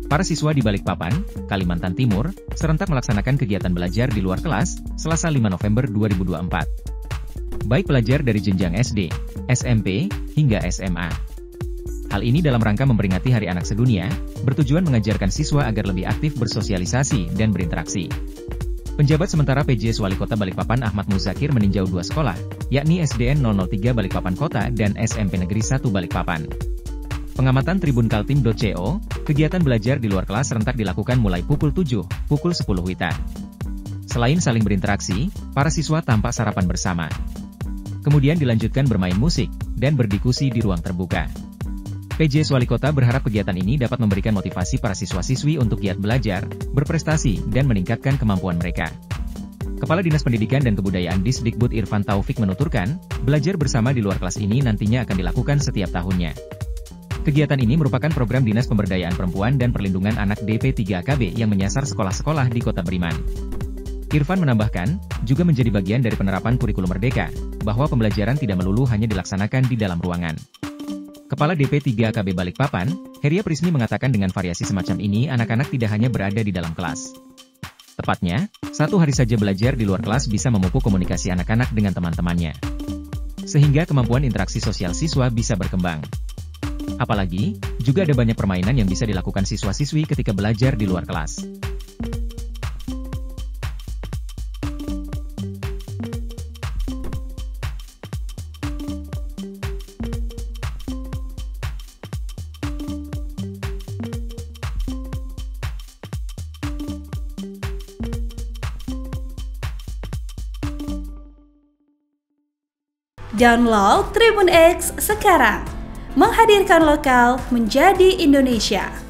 Para siswa di Balikpapan, Kalimantan Timur, serentak melaksanakan kegiatan belajar di luar kelas, Selasa 5 November 2024. Baik pelajar dari jenjang SD, SMP, hingga SMA. Hal ini dalam rangka memperingati Hari Anak Sedunia, bertujuan mengajarkan siswa agar lebih aktif bersosialisasi dan berinteraksi. Penjabat sementara PJS Wali Kota Balikpapan Ahmad Muzakir meninjau 2 sekolah, yakni SDN 003 Balikpapan Kota dan SMP Negeri 1 Balikpapan. Pengamatan tribunkaltim.co, kegiatan belajar di luar kelas serentak dilakukan mulai pukul 7, pukul 10 WITA. Selain saling berinteraksi, para siswa tampak sarapan bersama. Kemudian dilanjutkan bermain musik, dan berdiskusi di ruang terbuka. PJS Wali Kota berharap kegiatan ini dapat memberikan motivasi para siswa-siswi untuk giat belajar, berprestasi, dan meningkatkan kemampuan mereka. Kepala Dinas Pendidikan dan Kebudayaan Disdikbud Irfan Taufik menuturkan, belajar bersama di luar kelas ini nantinya akan dilakukan setiap tahunnya. Kegiatan ini merupakan program Dinas Pemberdayaan Perempuan dan Perlindungan Anak DP3AKB yang menyasar sekolah-sekolah di Kota Beriman. Irfan menambahkan, juga menjadi bagian dari penerapan kurikulum Merdeka, bahwa pembelajaran tidak melulu hanya dilaksanakan di dalam ruangan. Kepala DP3AKB Balikpapan, Heria Prismi mengatakan dengan variasi semacam ini anak-anak tidak hanya berada di dalam kelas. Tepatnya, 1 hari saja belajar di luar kelas bisa memupuk komunikasi anak-anak dengan teman-temannya. Sehingga kemampuan interaksi sosial siswa bisa berkembang. Apalagi, juga ada banyak permainan yang bisa dilakukan siswa-siswi ketika belajar di luar kelas. Download Tribun X sekarang, menghadirkan lokal menjadi Indonesia.